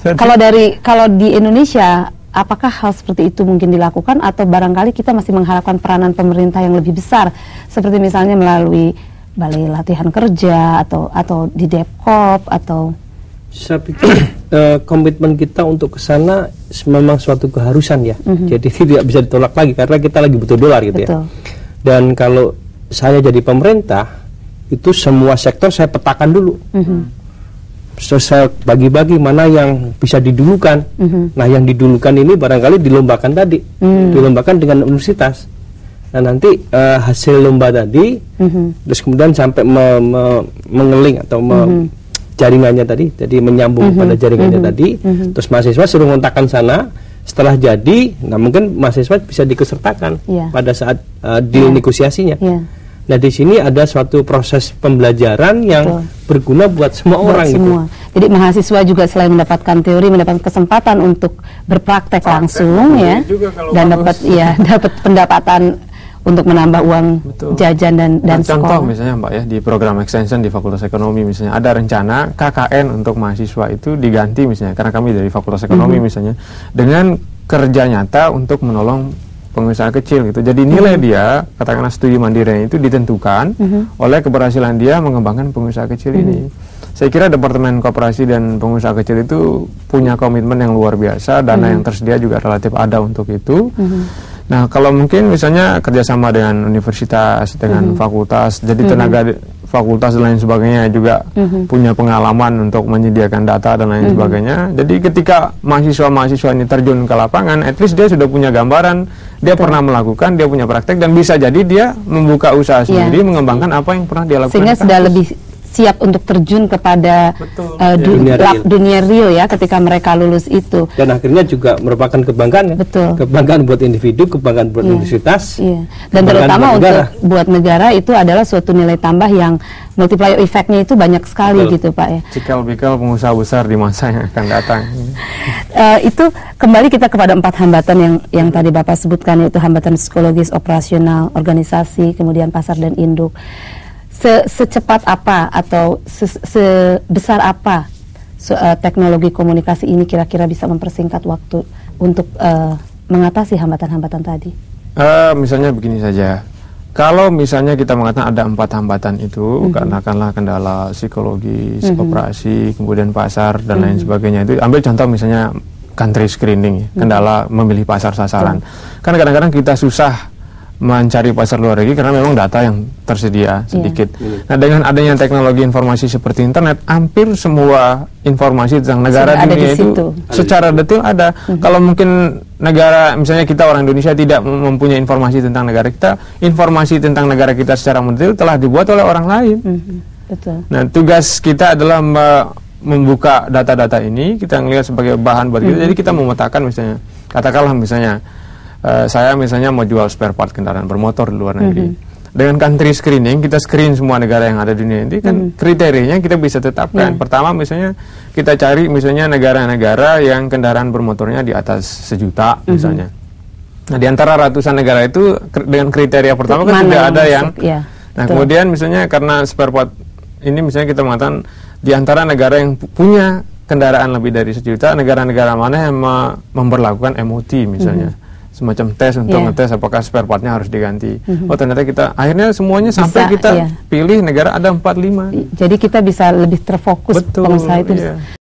Kalau di Indonesia, apakah hal seperti itu mungkin dilakukan atau barangkali kita masih mengharapkan peranan pemerintah yang lebih besar, seperti misalnya melalui balai latihan kerja atau di Depkop atau? Saya pikir komitmen kita untuk ke sana memang suatu keharusan ya. Jadi tidak bisa ditolak lagi karena kita lagi butuh dolar gitu. Betul. Ya. Dan kalau saya jadi pemerintah, itu semua sektor saya petakan dulu. So, saya bagi-bagi mana yang bisa didulukan. Nah, yang didulukan ini barangkali dilombakan tadi, dilombakan dengan universitas. Nah, nanti hasil lomba tadi, terus kemudian sampai mengeling atau jaringannya tadi, jadi menyambung pada jaringannya tadi, terus mahasiswa suruh ngontakkan sana. Setelah jadi, nah mungkin mahasiswa bisa dikesertakan pada saat deal negosiasinya. Nah, di sini ada suatu proses pembelajaran yang berguna buat semua orang semua. Gitu. Jadi mahasiswa juga selain mendapatkan teori, mendapatkan kesempatan untuk berpraktek langsung ya, dan dapat pendapatan untuk menambah uang jajan dan sekolah. Contoh misalnya Mbak ya, di program extension di Fakultas Ekonomi misalnya ada rencana KKN untuk mahasiswa itu diganti misalnya, karena kami dari Fakultas Ekonomi misalnya, dengan kerja nyata untuk menolong pengusaha kecil gitu. Jadi nilai dia, katakanlah studi mandiri itu ditentukan oleh keberhasilan dia mengembangkan pengusaha kecil ini. Saya kira Departemen Koperasi dan Pengusaha Kecil itu punya komitmen yang luar biasa, dana yang tersedia juga relatif ada untuk itu. Nah, kalau mungkin misalnya kerjasama dengan universitas, dengan fakultas, jadi tenaga fakultas dan lain sebagainya juga punya pengalaman untuk menyediakan data dan lain sebagainya. Jadi ketika mahasiswa-mahasiswa ini terjun ke lapangan, at least dia sudah punya gambaran, dia pernah melakukan, dia punya praktek, dan bisa jadi dia membuka usaha sendiri, mengembangkan apa yang pernah dia lakukan. Sehingga sudah lebih siap untuk terjun kepada dunia real ya ketika mereka lulus itu. Dan akhirnya juga merupakan kebanggaan ya. Kebanggaan buat individu, kebanggaan buat universitas. Dan terutama buat negara itu adalah suatu nilai tambah yang multiplier effect-nya itu banyak sekali gitu Pak ya. Cikal-bikal pengusaha besar di masa yang akan datang. Itu kembali kita kepada 4 hambatan yang tadi Bapak sebutkan, yaitu hambatan psikologis, operasional, organisasi, kemudian pasar dan induk. Secepat apa atau sebesar apa teknologi komunikasi ini kira-kira bisa mempersingkat waktu untuk mengatasi hambatan-hambatan tadi? Misalnya begini saja, kalau misalnya kita mengatakan ada 4 hambatan itu, katakanlah kendala psikologis, operasi, kemudian pasar dan lain sebagainya, itu ambil contoh misalnya country screening, kendala memilih pasar sasaran. Kan kadang-kadang kita susah mencari pasar luar negeri karena memang data yang tersedia sedikit. Nah, dengan adanya teknologi informasi seperti internet, hampir semua informasi tentang negara dunia itu secara detail ada. Kalau mungkin negara, misalnya kita orang Indonesia tidak mempunyai informasi tentang negara kita, informasi tentang negara kita secara mendetail telah dibuat oleh orang lain. Nah, tugas kita adalah membuka data-data ini, kita melihat sebagai bahan buat kita. Jadi kita memetakan misalnya, katakanlah misalnya saya misalnya mau jual spare part kendaraan bermotor di luar negeri. Dengan country screening, kita screen semua negara yang ada di dunia ini, kan kriterianya kita bisa tetapkan. Pertama misalnya kita cari misalnya negara-negara yang kendaraan bermotornya di atas 1 juta misalnya. Nah, di antara ratusan negara itu dengan kriteria pertama kan sudah ada yang nah, kemudian misalnya karena spare part ini misalnya kita mengatakan di antara negara yang punya kendaraan lebih dari 1 juta, negara-negara mana yang memberlakukan MOT misalnya. Semacam tes untuk ngetes apakah spare partnya harus diganti. Oh, ternyata kita akhirnya semuanya sampai kita pilih negara ada 4-5. Jadi kita bisa lebih terfokus pengusaha itu.